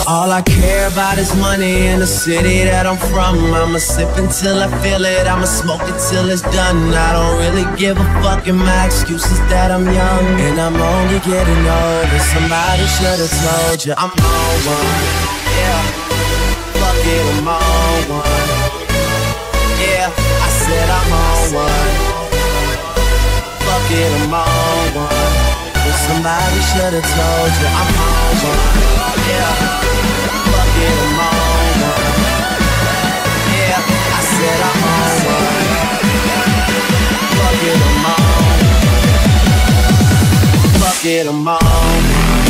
All I care about is money in the city that I'm from. I'ma sip until I feel it, I'ma smoke it till it's done. I don't really give a fuck, and my excuse is that I'm young and I'm only getting older. Somebody should've told you I'm on one. Yeah, fuck it, I'm on one. Yeah, I said I'm on one. Fuck it, I'm on one. But somebody should've told you I'm on one. Yeah, fuck it, I'm on one. Yeah, I said I'm on one. Fuck it, I'm on. Fuck it, I'm on.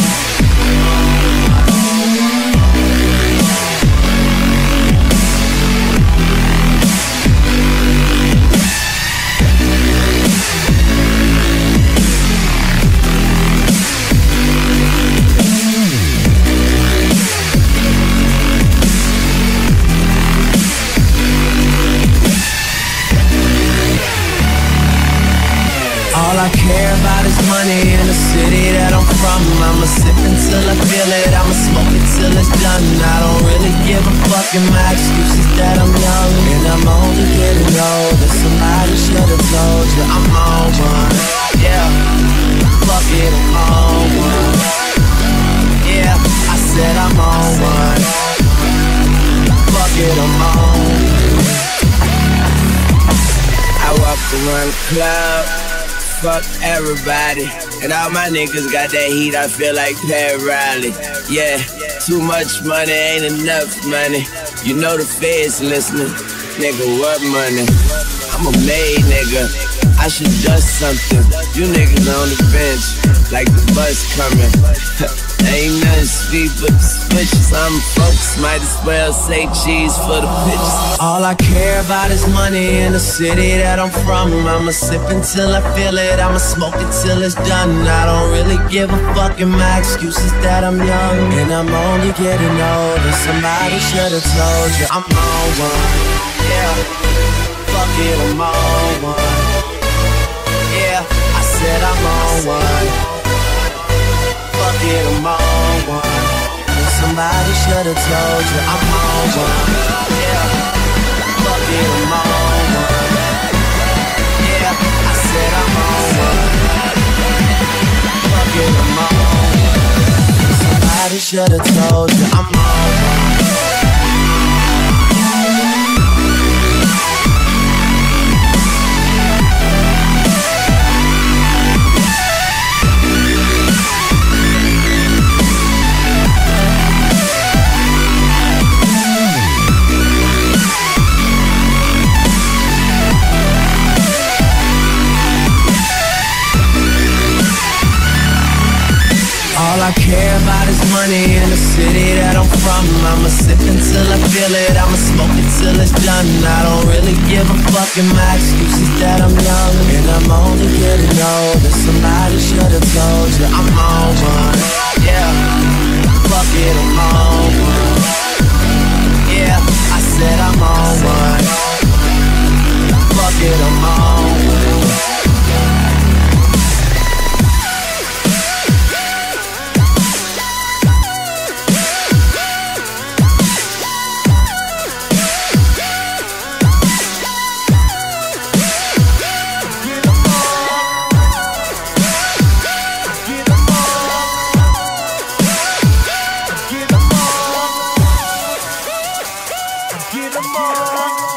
All I care about is money in the city that I'm from. I'ma sip until I feel it, I'ma smoke it till it's done. I don't really give a fuck, and my excuse is that I'm young and I'm only getting older. Somebody should've told you I'm on one. Yeah, fuck it, I'm on one. Yeah, I said I'm on one. Fuck it, I'm on. I walk around the club, fuck everybody, and all my niggas got that heat, I feel like Pat Riley. Yeah, too much money ain't enough money. You know the feds listening. Nigga, what money? I'm a made nigga, I should dust something. You niggas on the bench, like the bus coming. Ain't nothing sweet but the switches. I'm folks, might as well say cheese for the bitches. All I care about is money in the city that I'm from. I'ma sip until I feel it, I'ma smoke it till it's done. I don't really give a fuck, and my excuse is that I'm young and I'm only getting older. Somebody should've told you I'm on one. Yeah, fuck it, I'm on one. Yeah, I said I'm on one. Fuck it, I'm on one. And somebody should've told you I'm on one. Yeah, fuck it, I'm on one. Yeah, I said I'm on one. Fuck it, I'm on one. And somebody should've told you I'm on one. All I care about is money in the city that I'm from. I'ma sip until I feel it, I'ma smoke it till it's done. I don't really give a fuck, and my excuse is that I'm young and I'm only getting older. Somebody should've told you I'm on one. Yeah, fuck it, I'm on one. Yeah, I said I'm on one. Fuck it, I'm on one. Get 'em on.